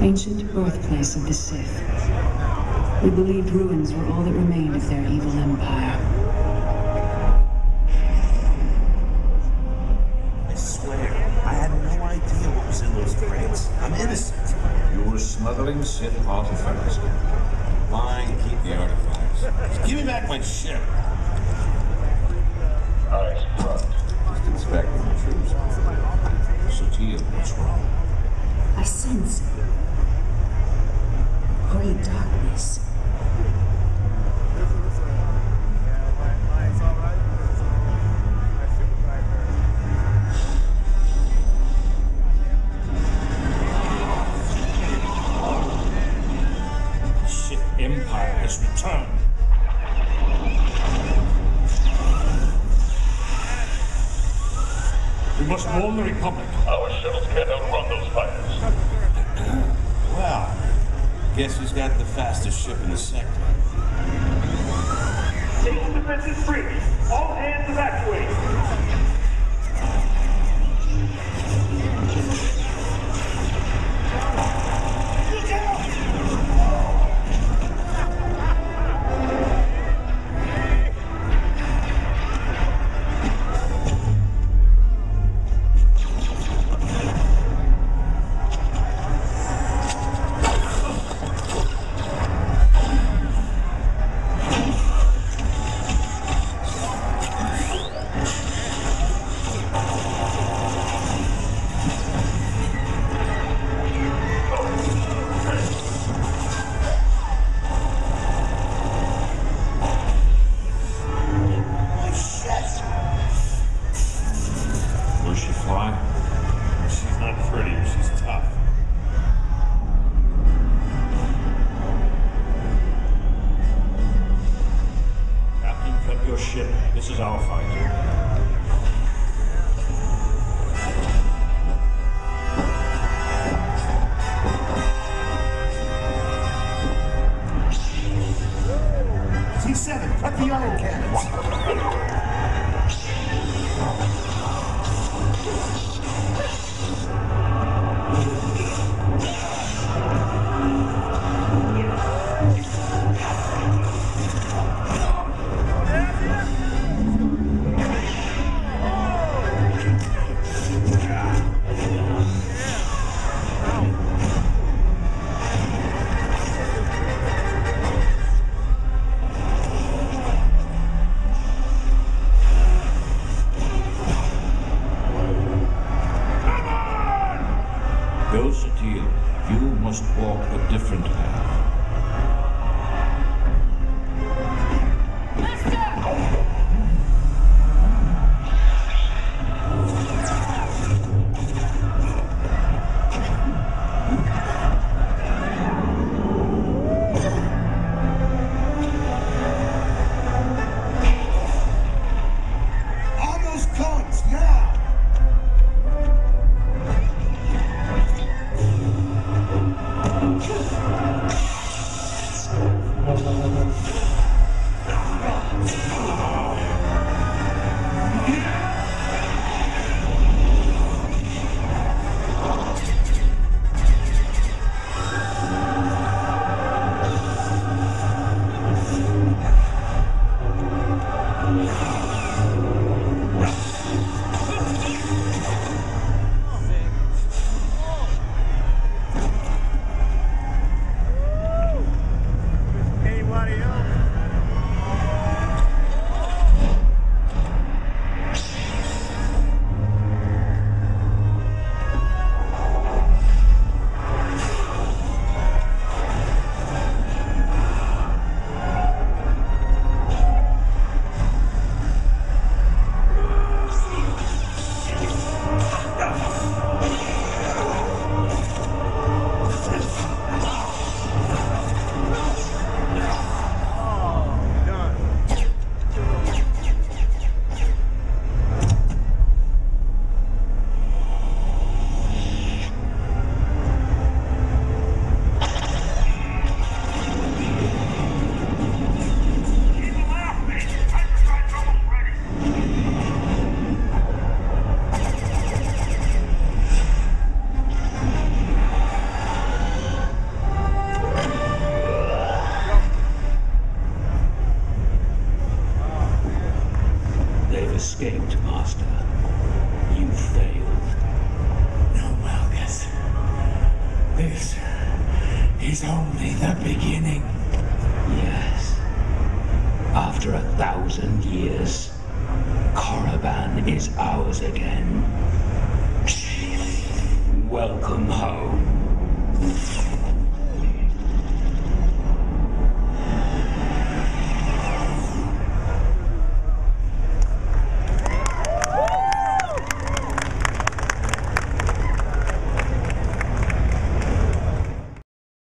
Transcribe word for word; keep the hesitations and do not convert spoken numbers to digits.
Ancient birthplace of the Sith. We believed ruins were all that remained of their evil empire. I swear, I had no idea what was in those crates. I'm innocent. You were smuggling Sith artifacts. Fine, keep the artifacts. Just give me back my ship. Eyes front. Just inspecting the troops. Sotil, what's wrong? I sense great darkness. The Sith Empire has returned. We must warn the Republic. Our shuttles can't outrun those fighters. Well, guess who's got the fastest ship in the sector? Station defenses breached. All hands evacuate. Look out! This is our fight. T seven, cut the iron cannons. Go, Sotil. You must walk a different path. On those guns, now! escaped, Master. You failed. No, Malgus. This is only the beginning. Yes. After a thousand years, Korriban is ours again. Welcome home.